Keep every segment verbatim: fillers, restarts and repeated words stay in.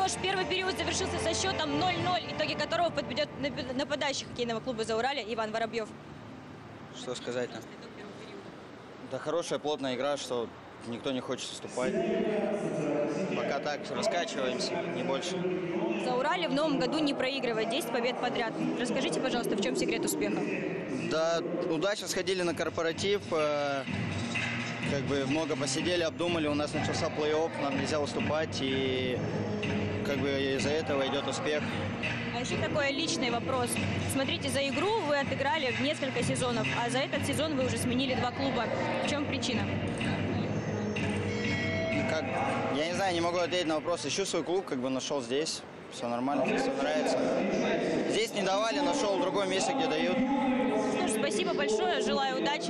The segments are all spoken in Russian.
что ж, первый период завершился со счетом ноль-ноль, итоги которого подведет нападающий хоккейного клуба «Зауралье» Иван Воробьев. Что сказать-то? Да хорошая, плотная игра, что никто не хочет уступать. Пока так раскачиваемся, не больше. «Зауралье» в новом году не проигрывает, десять побед подряд. Расскажите, пожалуйста, в чем секрет успеха? Да, удачно сходили на корпоратив, э, как бы много посидели, обдумали, у нас начался плей-офф, нам нельзя уступать, и как бы из-за этого идет успех. А еще такой личный вопрос. Смотрите, за игру вы отыграли в несколько сезонов, а за этот сезон вы уже сменили два клуба. В чем причина? Как, я не знаю, не могу ответить на вопрос. Ищу свой клуб, как бы нашел здесь. Все нормально, здесь все нравится. Здесь не давали, нашел в другом месте, где дают. Что ж, спасибо большое, желаю удачи.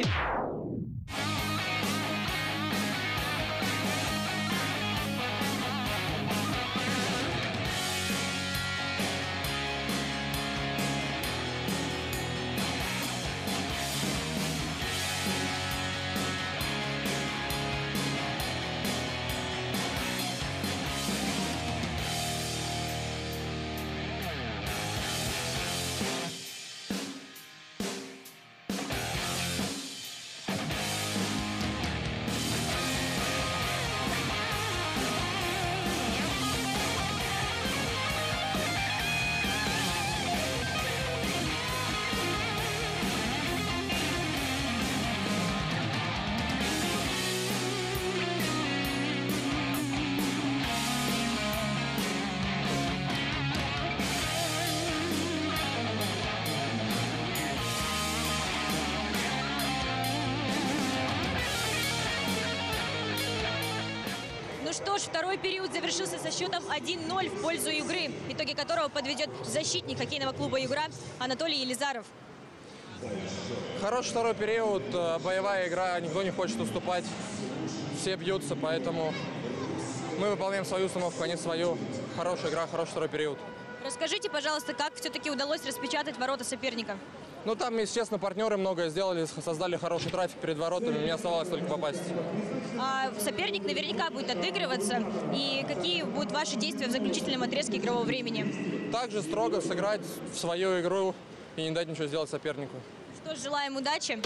Ну что ж, второй период завершился со счетом один-ноль в пользу игры, итоги которого подведет защитник хоккейного клуба «Югра» Анатолий Елизаров. Хороший второй период, боевая игра, никто не хочет уступать, все бьются, поэтому мы выполняем свою установку, а не свою. Хорошая игра, хороший второй период. Расскажите, пожалуйста, как все-таки удалось распечатать ворота соперника? Ну, там, если честно, партнеры многое сделали, создали хороший трафик перед воротами, мне оставалось только попасть. А соперник наверняка будет отыгрываться. И какие будут ваши действия в заключительном отрезке игрового времени? Также строго сыграть в свою игру и не дать ничего сделать сопернику. Что ж, желаем удачи.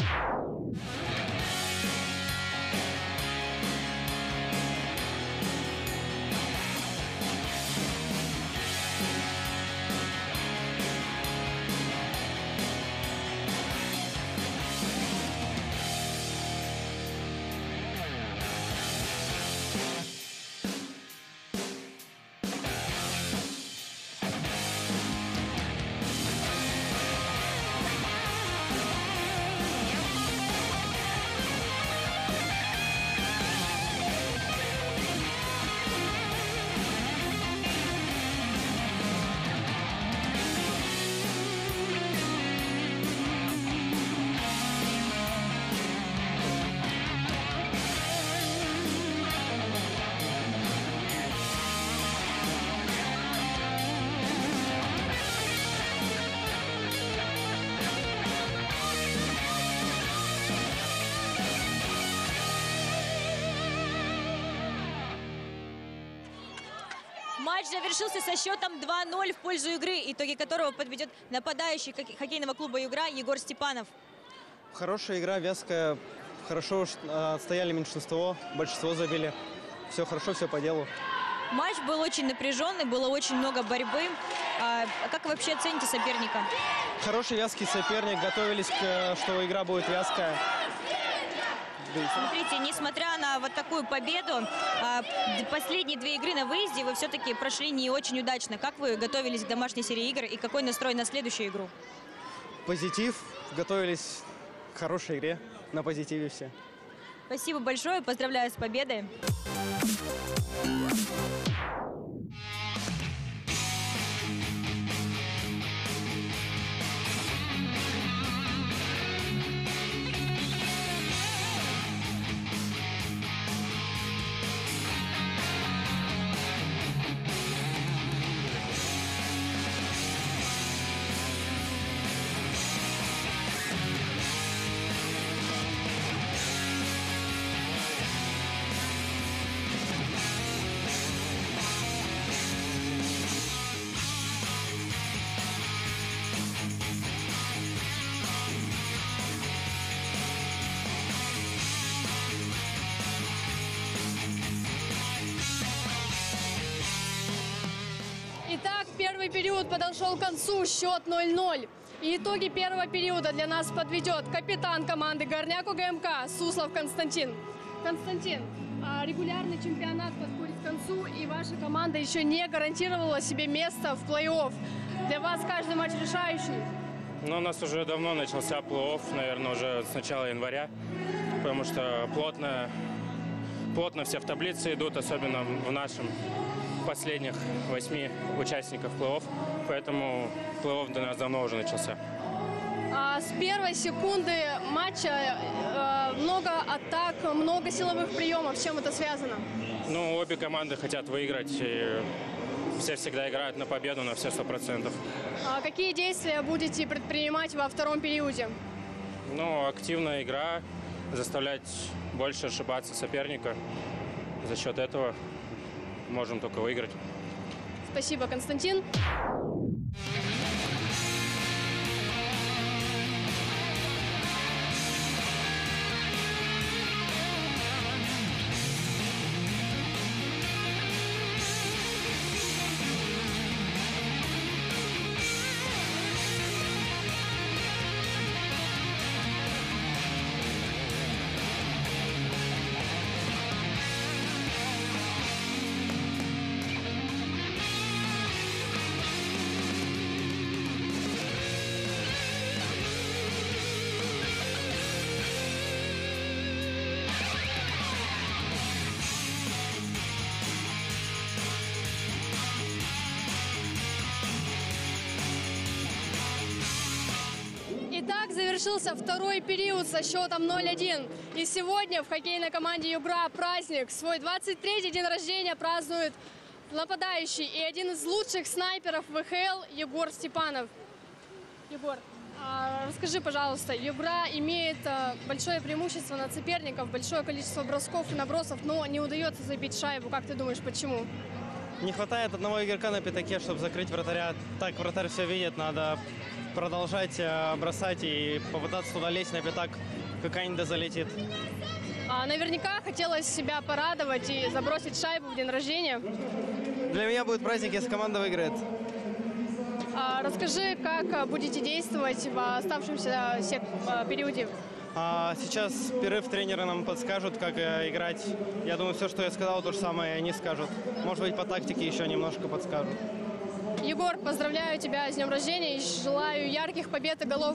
Матч завершился со счетом два-ноль в пользу игры, итоги которого подведет нападающий хоккейного клуба «Югра» Егор Степанов. Хорошая игра, вязкая, хорошо отстояли меньшинство, большинство забили. Все хорошо, все по делу. Матч был очень напряженный, было очень много борьбы. А как вы вообще оцените соперника? Хороший вязкий соперник, готовились, к, что игра будет вязкая. Смотрите, несмотря на вот такую победу, последние две игры на выезде вы все-таки прошли не очень удачно. Как вы готовились к домашней серии игр и какой настрой на следующую игру? Позитив, готовились к хорошей игре, на позитиве все. Спасибо большое, поздравляю с победой. Итак, первый период подошел к концу, счет ноль ноль. И итоги первого периода для нас подведет капитан команды Горняк УГМК Суслов Константин. Константин, регулярный чемпионат подходит к концу, и ваша команда еще не гарантировала себе место в плей-офф. Для вас каждый матч решающий. Ну, у нас уже давно начался плей-офф, наверное, уже с начала января, потому что плотно, плотно все в таблице идут, особенно в нашем последних восьми участников плей-офф, поэтому плей-офф для нас давно уже начался. А с первой секунды матча э, много атак, много силовых приемов. С чем это связано? Ну, обе команды хотят выиграть, и все всегда играют на победу на все сто процентов. А какие действия будете предпринимать во втором периоде? Ну, активная игра, заставлять больше ошибаться соперника. За счет этого можем только выиграть. Спасибо, Константин. Итак, завершился второй период со счетом ноль один. И сегодня в хоккейной команде «Югра» праздник. Свой двадцать третий день рождения празднует нападающий и один из лучших снайперов вэ ха эл Егор Степанов. Егор, а, расскажи, пожалуйста, «Югра» имеет а, большое преимущество над соперников, большое количество бросков и набросов, но не удается забить шайбу. Как ты думаешь, почему? Не хватает одного игрока на пятаке, чтобы закрыть вратаря. Так вратарь все видит, надо продолжать э, бросать и попытаться туда лезть на пятак, какая-нибудь да залетит. А, наверняка хотелось себя порадовать и забросить шайбу в день рождения. Для меня будет праздник, если команда выиграет. А, расскажи, как будете действовать в оставшемся сек- периоде. А сейчас перерыв, тренеры нам подскажут, как э, играть. Я думаю, все, что я сказал, то же самое они скажут. Может быть, по тактике еще немножко подскажут. Егор, поздравляю тебя с днем рождения и желаю ярких побед и голов.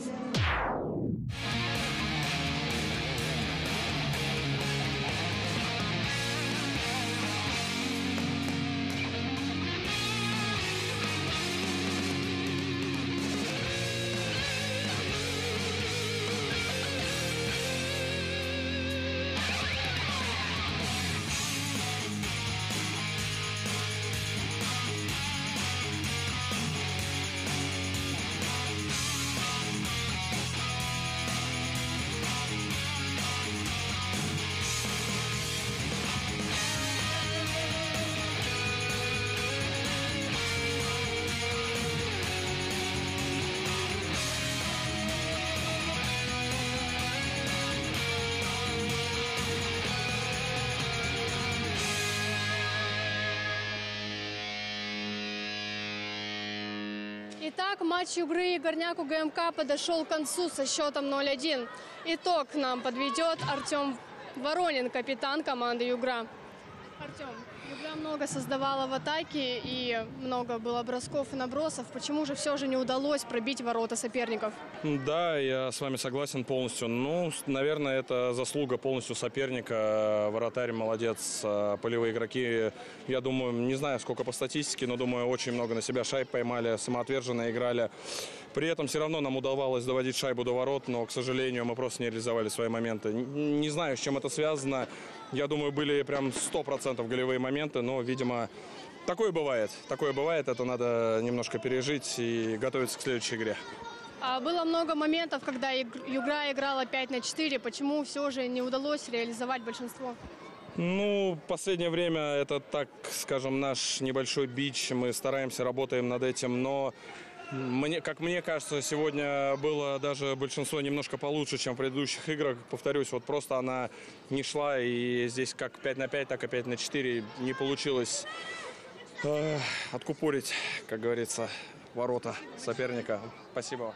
Итак, матч «Югры» и Горняк УГМК подошел к концу со счетом ноль один. Итог нам подведет Артем Воронин, капитан команды «Югра». Артем, «Югра» много создавала в атаке и много было бросков и набросов. Почему же все же не удалось пробить ворота соперников? Да, я с вами согласен полностью. Ну, наверное, это заслуга полностью соперника. Вратарь молодец, полевые игроки, я думаю, не знаю, сколько по статистике, но, думаю, очень много на себя шайб поймали, самоотверженно играли. При этом все равно нам удавалось доводить шайбу до ворот, но, к сожалению, мы просто не реализовали свои моменты. Не знаю, с чем это связано. Я думаю, были прям сто процентов голевые моменты, но, видимо, такое бывает. Такое бывает, это надо немножко пережить и готовиться к следующей игре. А было много моментов, когда «Югра» играла пять на четыре. Почему все же не удалось реализовать большинство? Ну, в последнее время это, так скажем, наш небольшой бич. Мы стараемся, работаем над этим, но... Мне, как мне кажется, сегодня было даже большинство немножко получше, чем в предыдущих играх. Повторюсь, вот просто она не шла, и здесь как пять на пять, так и пять на четыре не получилось э, откупорить, как говорится, ворота соперника. Спасибо.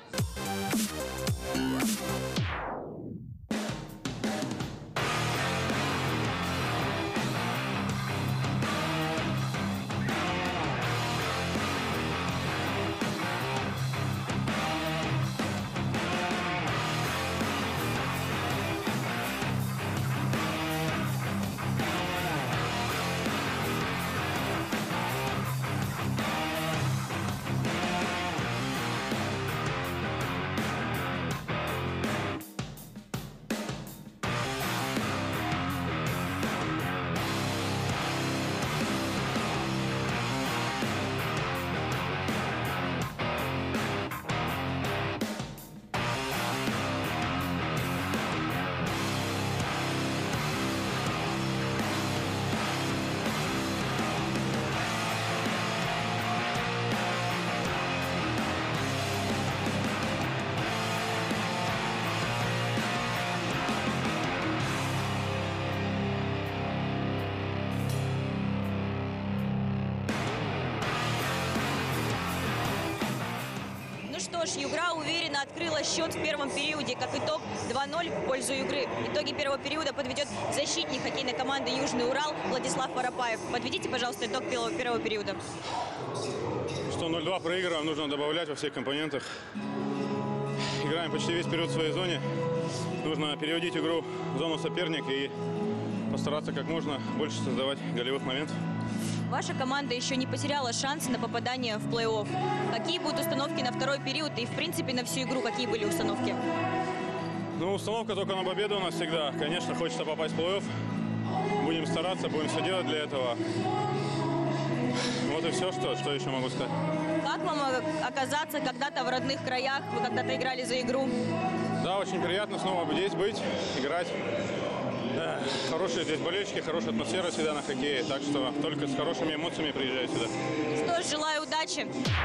Что ж, Югра уверенно открыла счет в первом периоде. Как итог, два ноль в пользу Югры. Итоги первого периода подведет защитник хоккейной команды «Южный Урал» Владислав Воропаев. Подведите, пожалуйста, итог первого, первого периода. Что ноль два проигрываем, нужно добавлять во всех компонентах. Играем почти весь период в своей зоне. Нужно переводить игру в зону соперника и постараться как можно больше создавать голевых моментов. Ваша команда еще не потеряла шанс на попадание в плей-офф. Какие будут установки на второй период и, в принципе, на всю игру? Какие были установки? Ну, установка только на победу у нас всегда. Конечно, хочется попасть в плей-офф. Будем стараться, будем все делать для этого. Вот и все, что, что еще могу сказать. Как вам оказаться когда-то в родных краях? Вы когда-то играли за игру? Да, очень приятно снова здесь быть, играть. Да, хорошие здесь болельщики, хорошая атмосфера всегда на хоккее. Так что только с хорошими эмоциями приезжаю сюда. Что ж, желаю удачи.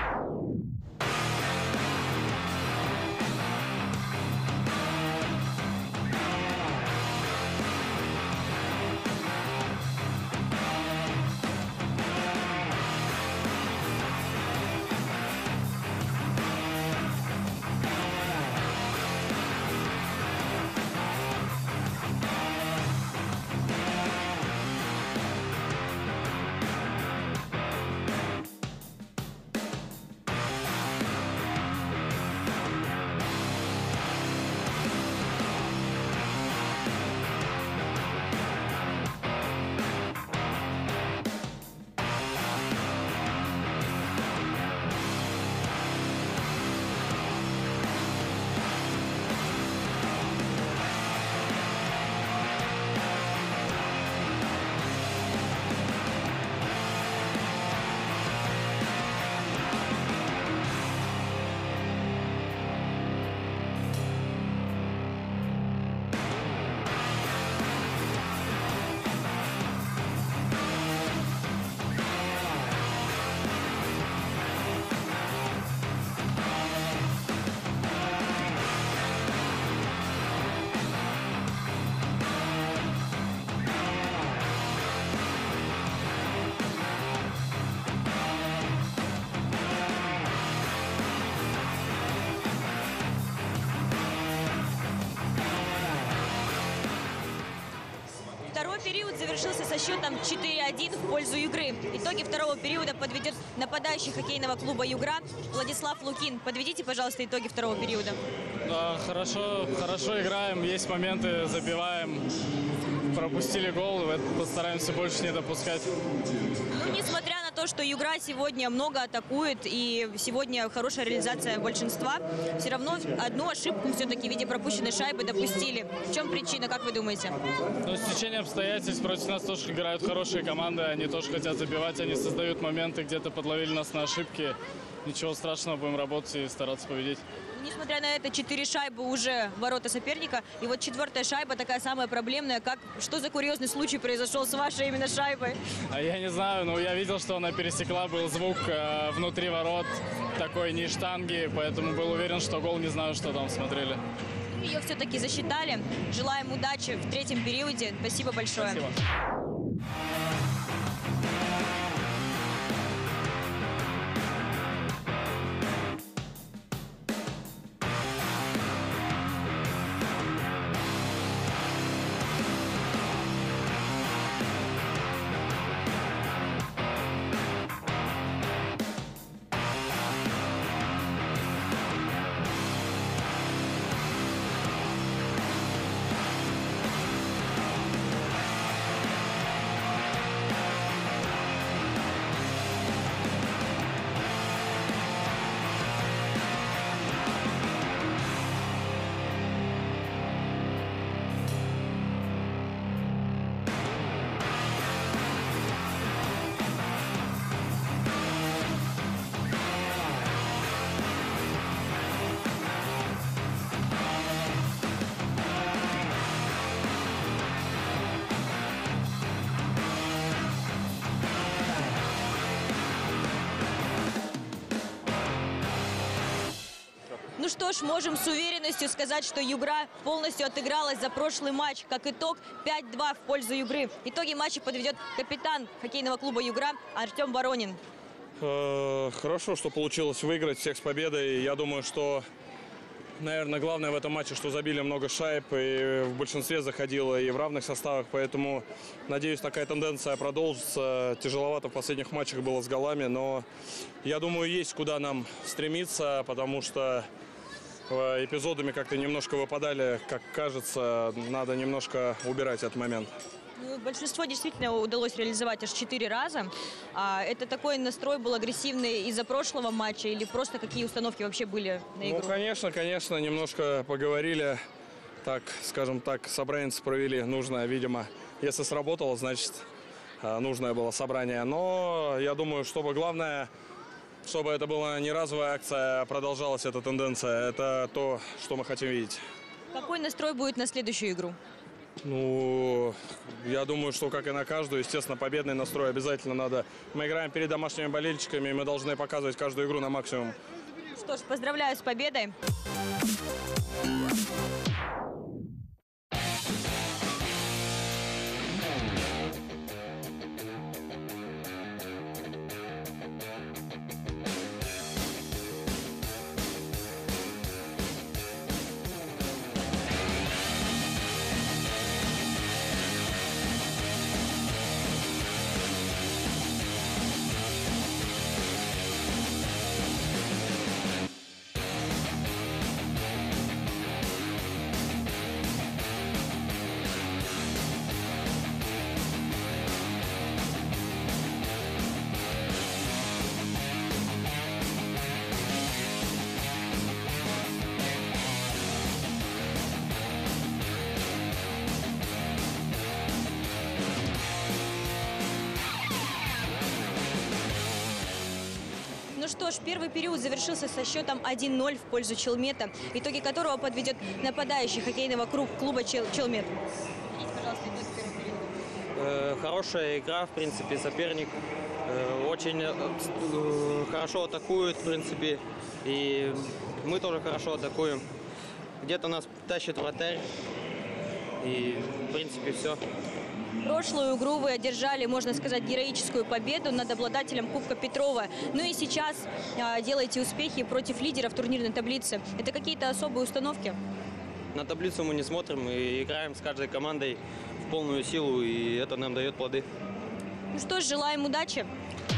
Второй период завершился со счетом четыре один в пользу Югры. Итоги второго периода подведет нападающий хоккейного клуба «Югра» Владислав Лукин. Подведите, пожалуйста, итоги второго периода. Да, хорошо, хорошо играем, есть моменты, забиваем. Пропустили гол, постараемся больше не допускать. Ну, несмотря на то, что Югра сегодня много атакует и сегодня хорошая реализация большинства, все равно одну ошибку все-таки в виде пропущенной шайбы допустили. В чем причина, как вы думаете? Ну, стечение обстоятельств, против нас тоже играют хорошие команды, они тоже хотят забивать, они создают моменты, где-то подловили нас на ошибки. Ничего страшного, будем работать и стараться победить. Несмотря на это, четыре шайбы уже в ворота соперника. И вот четвертая шайба такая самая проблемная. Как, что за курьезный случай произошел с вашей именно шайбой? А я не знаю, но я видел, что она пересекла, был звук э, внутри ворот, такой не штанги, поэтому был уверен, что гол, не знаю, что там смотрели. Ее все-таки засчитали. Желаем удачи в третьем периоде. Спасибо большое. Спасибо. Ну что ж, можем с уверенностью сказать, что Югра полностью отыгралась за прошлый матч. Как итог, пять-два в пользу Югры. Итоги матча подведет капитан хоккейного клуба Югра Артем Воронин. Хорошо, что получилось выиграть всех с победой. Я думаю, что, наверное, главное в этом матче, что забили много шайб, и в большинстве заходило и в равных составах. Поэтому, надеюсь, такая тенденция продолжится. Тяжеловато в последних матчах было с голами, но я думаю, есть куда нам стремиться, потому что эпизодами как-то немножко выпадали, как кажется, надо немножко убирать этот момент. Ну, большинство действительно удалось реализовать аж четыре раза. А это такой настрой был агрессивный из-за прошлого матча или просто какие установки вообще были на игру? Ну, конечно, конечно, немножко поговорили, так, скажем так, собранец провели нужное, видимо. Если сработало, значит, нужное было собрание. Но я думаю, чтобы главное, чтобы это была не разовая акция, а продолжалась эта тенденция. Это то, что мы хотим видеть. Какой настрой будет на следующую игру? Ну, я думаю, что, как и на каждую, естественно, победный настрой обязательно надо. Мы играем перед домашними болельщиками, и мы должны показывать каждую игру на максимум. Что ж, поздравляю с победой. Ну что ж, первый период завершился со счетом один ноль в пользу Челмета, итоги которого подведет нападающий хоккейного клуба Чел Челмет. Э, хорошая игра, в принципе, соперник э, очень э, хорошо атакует, в принципе, и мы тоже хорошо атакуем. Где-то нас тащит вратарь, и, в принципе, все. Прошлую игру вы одержали, можно сказать, героическую победу над обладателем Кубка Петрова. Ну и сейчас а, делаете успехи против лидеров турнирной таблицы. Это какие-то особые установки? На таблицу мы не смотрим, мы играем с каждой командой в полную силу, и это нам дает плоды. Ну что ж, желаем удачи.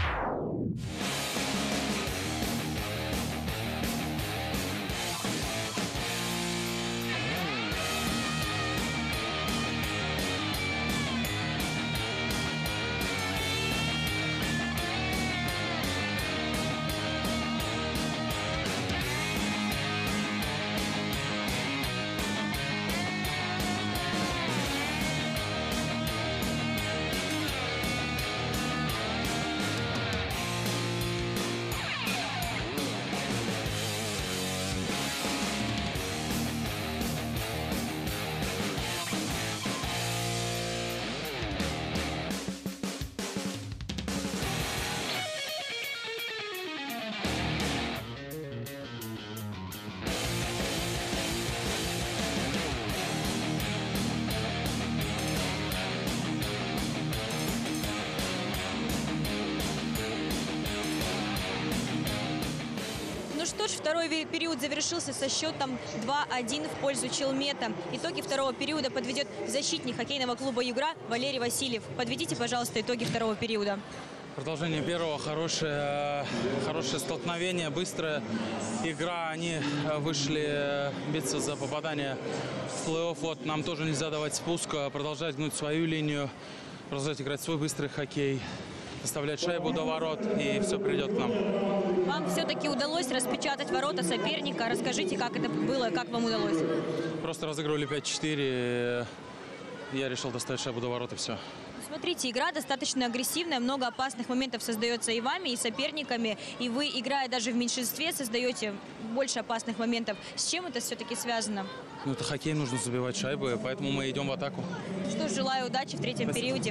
Что ж, второй период завершился со счетом два один в пользу Челмета. Итоги второго периода подведет защитник хоккейного клуба «Югра» Валерий Васильев. Подведите, пожалуйста, итоги второго периода. Продолжение первого. Хорошее, хорошее столкновение, быстрая игра. Они вышли биться за попадание в плей-офф. Вот, нам тоже нельзя давать спуск, продолжать гнуть свою линию, продолжать играть свой быстрый хоккей, доставлять шайбу до ворот, и все придет к нам. Вам все-таки удалось распечатать ворота соперника. Расскажите, как это было, как вам удалось? Просто разыгрывали пять-четыре. Я решил доставить шайбу до ворот, и все. Смотрите, игра достаточно агрессивная, много опасных моментов создается и вами, и соперниками. И вы, играя даже в меньшинстве, создаете больше опасных моментов. С чем это все-таки связано? Ну, это хоккей, нужно забивать шайбы, поэтому мы идем в атаку. Что ж, желаю удачи в третьем Спасибо. периоде.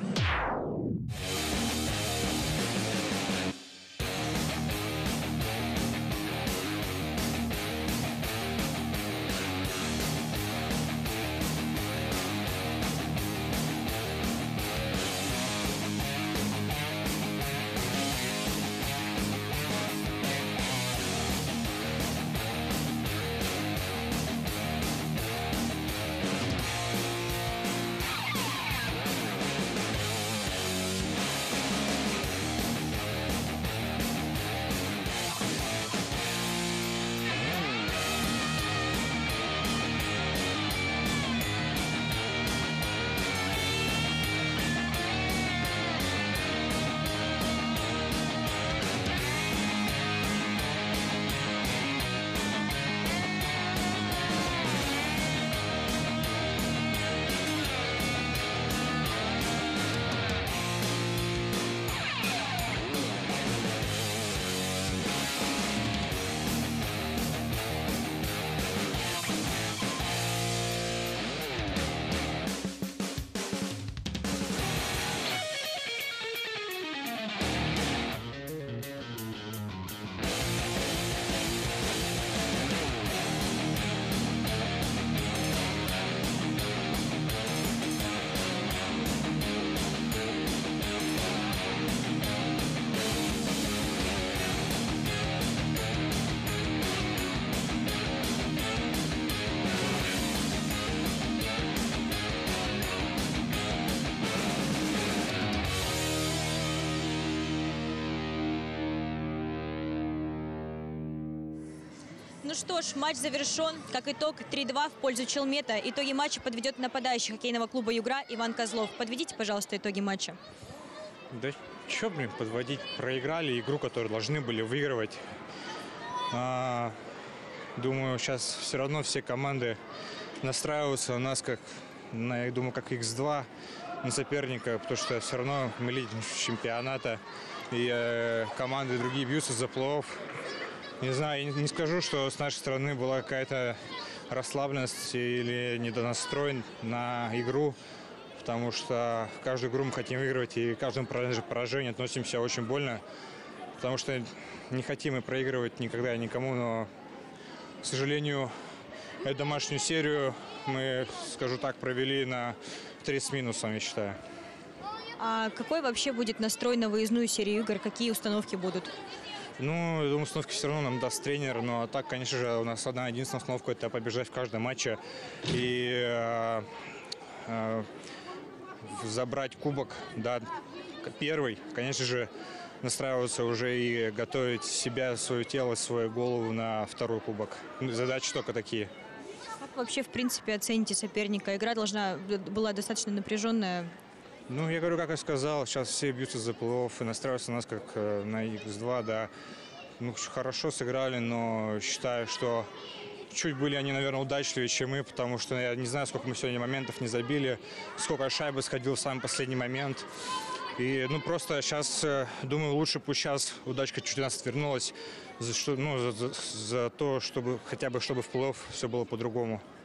Ну что ж, матч завершен. Как итог, три-два в пользу Челмета. Итоги матча подведет нападающий хоккейного клуба «Югра» Иван Козлов. Подведите, пожалуйста, итоги матча. Да что, блин, подводить. Проиграли игру, которую должны были выигрывать. А, думаю, сейчас все равно все команды настраиваются у нас, как, на, я думаю, как икс два на соперника, потому что все равно мы лидер чемпионата. И э, команды другие бьются за плей-офф. Не знаю, я не, не скажу, что с нашей стороны была какая-то расслабленность или недонастрой на игру, потому что каждую игру мы хотим выигрывать и к каждому поражению относимся очень больно, потому что не хотим мы проигрывать никогда никому, но, к сожалению, эту домашнюю серию мы, скажу так, провели на три с минусом, я считаю. А какой вообще будет настрой на выездную серию игр? Какие установки будут? Ну, я думаю, установки все равно нам даст тренер, но так, конечно же, у нас одна единственная установка – это побеждать в каждом матче и э, э, забрать кубок, да, первый, конечно же, настраиваться уже и готовить себя, свое тело, свою голову на второй кубок. Задачи только такие. Как вообще, в принципе, оцените соперника? Игра должна была достаточно напряженная. Ну, я говорю, как я сказал, сейчас все бьются за плей-офф и настраиваются на нас как э, на икс два, да. Ну, хорошо сыграли, но считаю, что чуть были они, наверное, удачливее, чем мы, потому что я не знаю, сколько мы сегодня моментов не забили, сколько шайбы сходил в самый последний момент. И, ну, просто сейчас, э, думаю, лучше пусть сейчас удачка чуть у нас отвернулась, за, что, ну, за, за, за то, чтобы хотя бы чтобы в плей-офф все было по-другому.